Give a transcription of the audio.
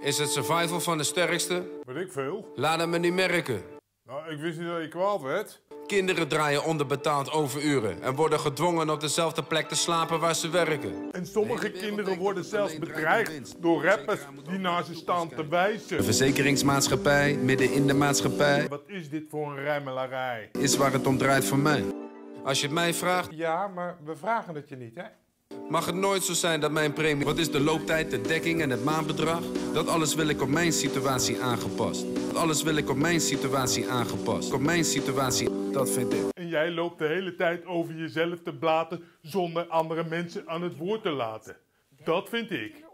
Is het survival van de sterkste? Weet ik veel. Laat het me niet merken. Nou, ik wist niet dat je kwaad werd. Kinderen draaien onderbetaald overuren en worden gedwongen op dezelfde plek te slapen waar ze werken. En sommige kinderen worden zelfs bedreigd door rappers die naar ze staan te De wijzen. verzekeringsmaatschappij, midden in de maatschappij, Wat is dit voor een rijmelarij? is waar het om draait voor mij. Als je het mij vraagt, Ja, maar we vragen het je niet, hè? mag het nooit zo zijn dat mijn premie... Wat is de looptijd, de dekking en het maandbedrag? Dat alles wil ik op mijn situatie aangepast. Dat alles wil ik op mijn situatie aangepast. Op mijn situatie, dat vind ik. En jij loopt de hele tijd over jezelf te blaten zonder andere mensen aan het woord te laten. Dat vind ik.